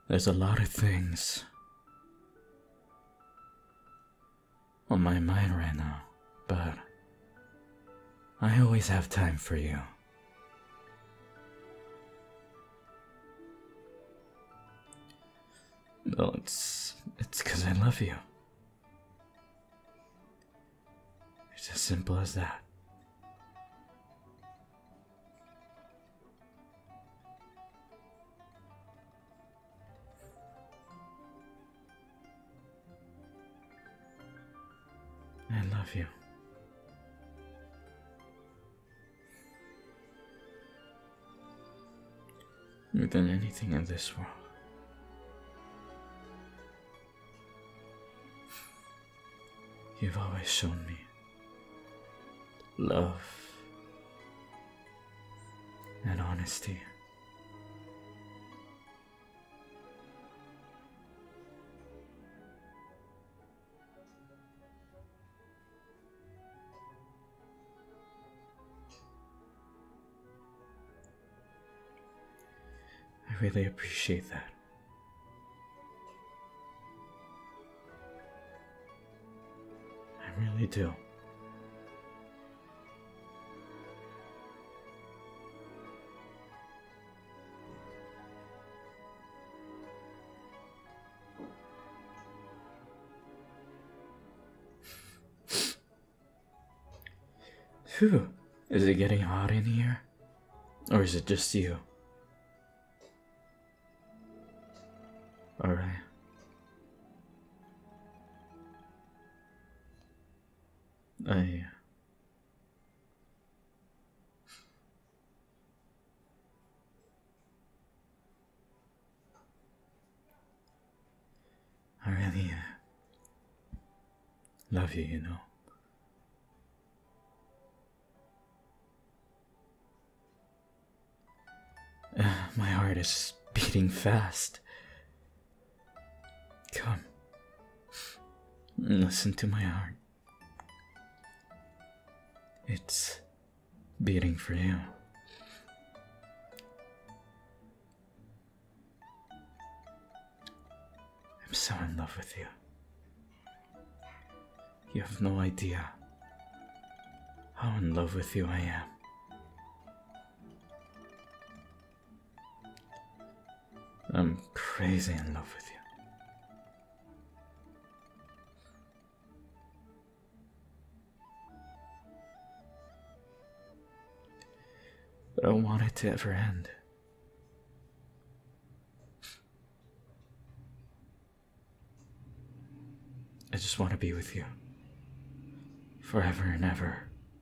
There's a lot of things on my mind right now, but I always have time for you. Well, it's 'cause I love you. It's as simple as that. I love you. More than anything in this world. You've always shown me love and honesty. I really appreciate that. I really do. Phew, is it getting hot in here? Or is it just you? Alright. I really love you, you know. My heart is beating fast. Come, listen to my heart. It's beating for you. I'm so in love with you. You have no idea how in love with you I am. I'm crazy in love with you. But I don't want it to ever end. I just want to be with you. Forever and ever.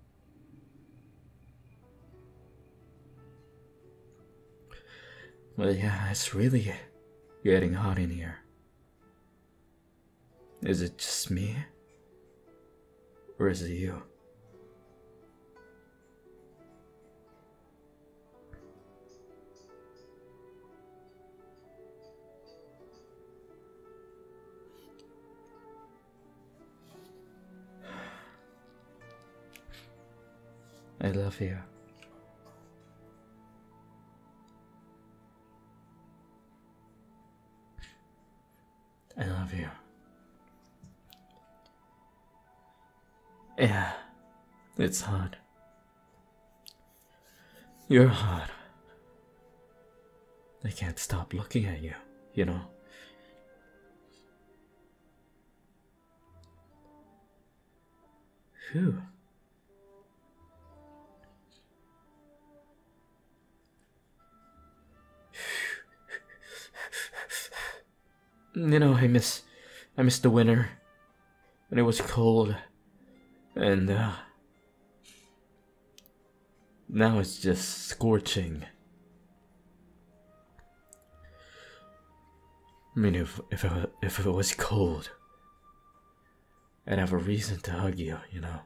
Well, yeah, it's really getting hot in here. Is it just me? Or is it you? I love you. I love you. Yeah, it's hot. You're hot. I can't stop looking at you, you know? Phew. You know, I miss the winter when it was cold, and now it's just scorching. I mean, if it was cold, I'd have a reason to hug you, you know.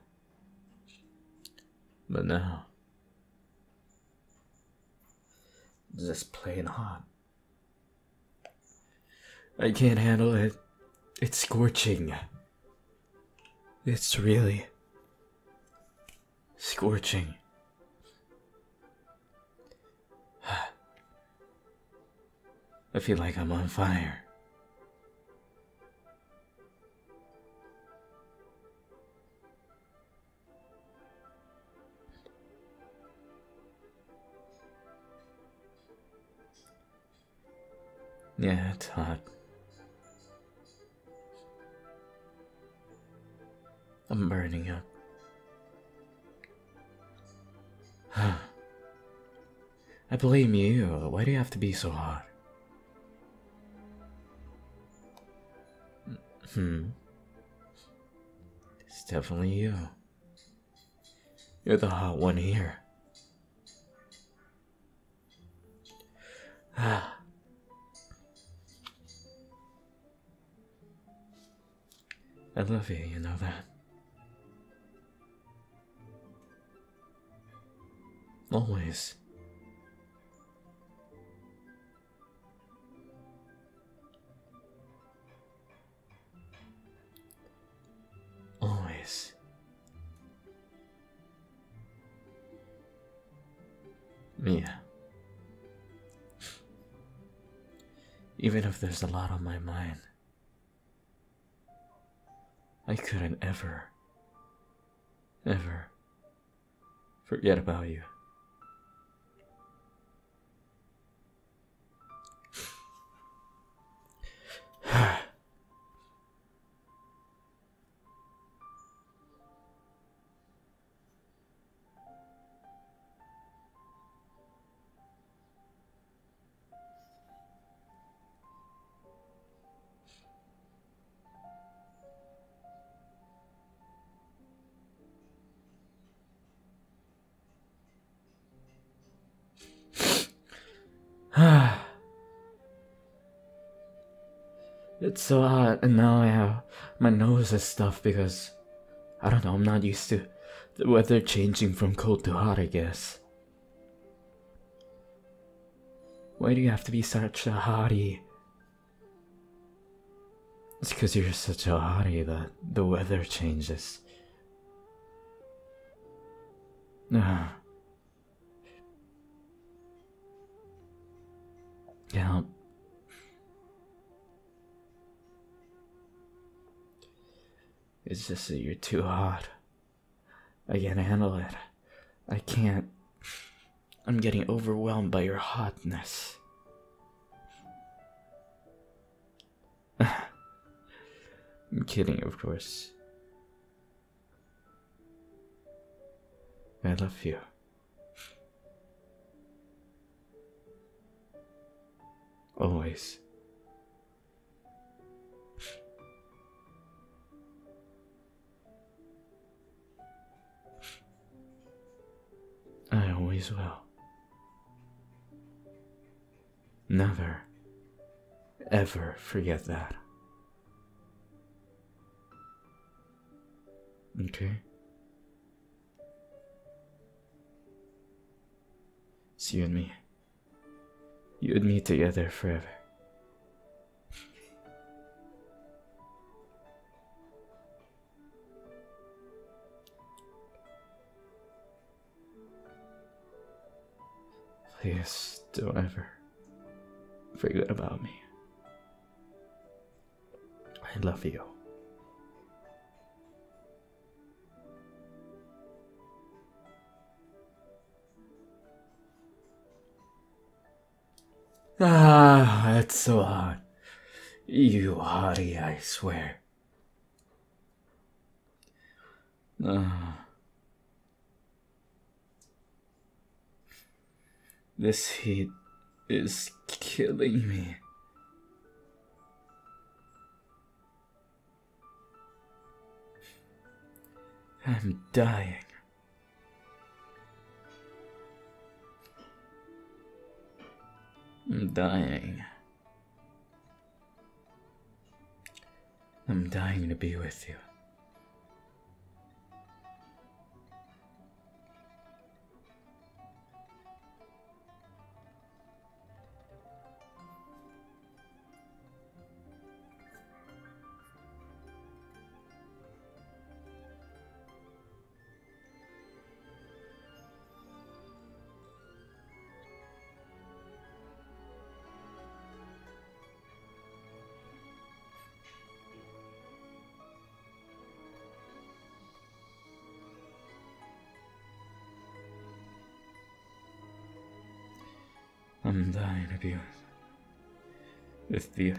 But now, it's just plain hot. I can't handle it. It's scorching. It's really scorching. I feel like I'm on fire. Yeah, it's hot. I'm burning up. I blame you. Why do you have to be so hot? It's definitely you. You're the hot one here. I love you know that. Always. Always. Yeah. Even if there's a lot on my mind, I couldn't ever forget about you. It's so hot, and now I have my nose is stuffed because I don't know, I'm not used to the weather changing from cold to hot, I guess. Why do you have to be such a hottie? It's because you're such a hottie that the weather changes. Yeah. It's just that you're too hot. I can't handle it. I can't. I'm getting overwhelmed by your hotness. I'm kidding, of course. I love you. Always. I always will. Never, ever forget that. Okay? It's you and me. You and me together forever. Please don't ever forget about me. I love you. Ah, it's so hot. You hottie, I swear. This heat is killing me. I'm dying. I'm dying. I'm dying to be with you. I'm dying to be with you.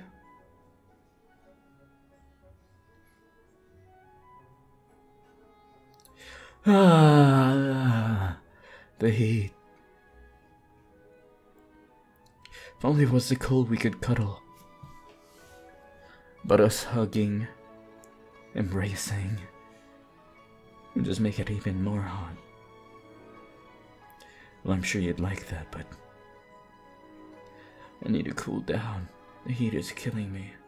Ah, the heat. If only it was the cold we could cuddle. But us hugging, embracing, would just make it even more hot. Well, I'm sure you'd like that, but I need to cool down. The heat is killing me.